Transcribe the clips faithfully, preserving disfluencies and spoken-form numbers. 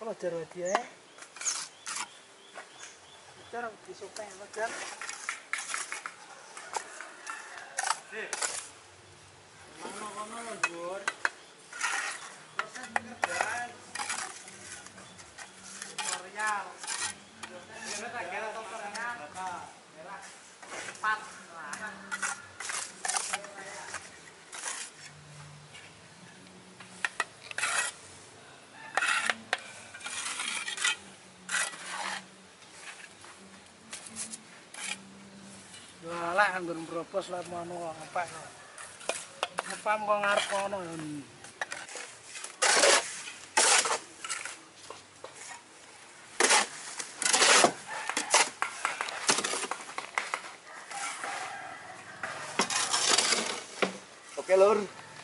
wajar dia. Wajar disopeng wajar. Eh. Mana-mana lho, Bur. Proses pekerjaan tutorial. Ini tak kira tutorial. Merah. Cepat. Lah kan ben bropos lah mono apa. Apa kok ngarep kono ya. Oke, Lur.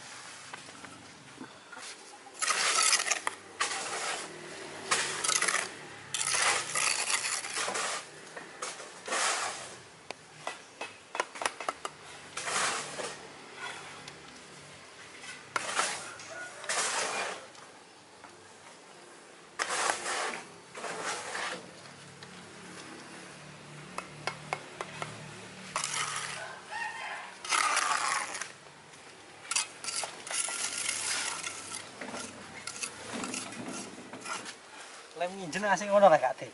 Lem nginjen asing ngono lah Kak.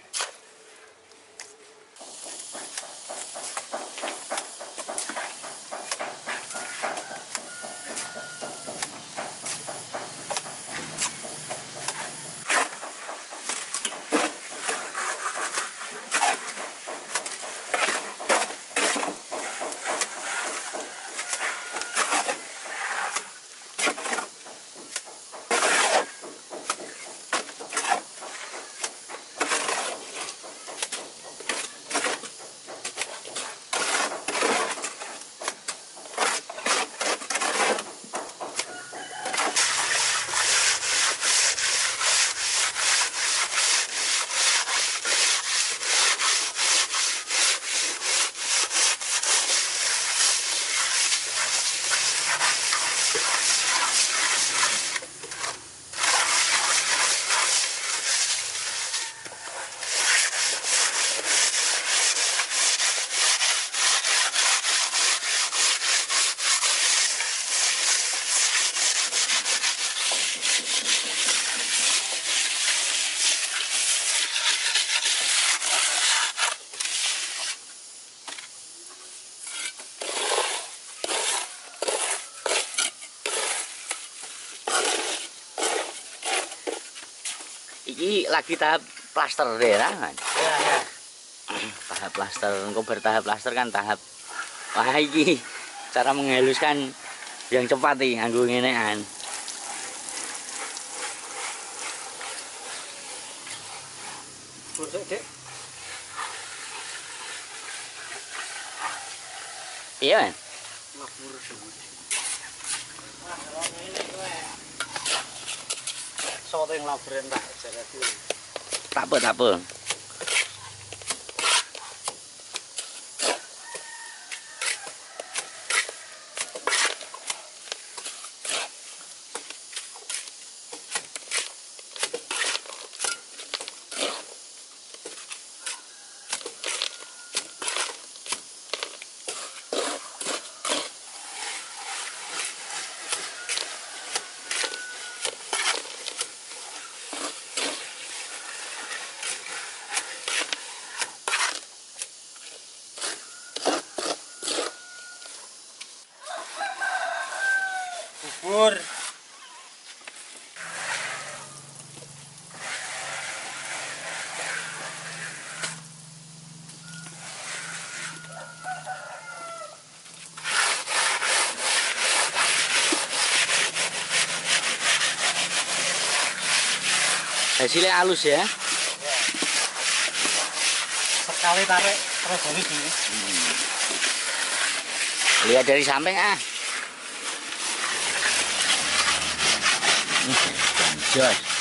Iki lagi tahap plaster deh kan? Ya ya. Tahap plaster, engkau bertahap plaster kan tahap. Wah iki cara menghaluskan yang cepat nih, nganggo ngene kan. Bosok, Dik. Iya kan? Labur semut. Nah, kalau ini kowe. Soto yang laburan tak jaga dulu. Tak apa, tak apa. Bubur. Hasilnya halus ya. Sekali tarik terus halus ini. Hmm. Lihat dari samping ah. Jos.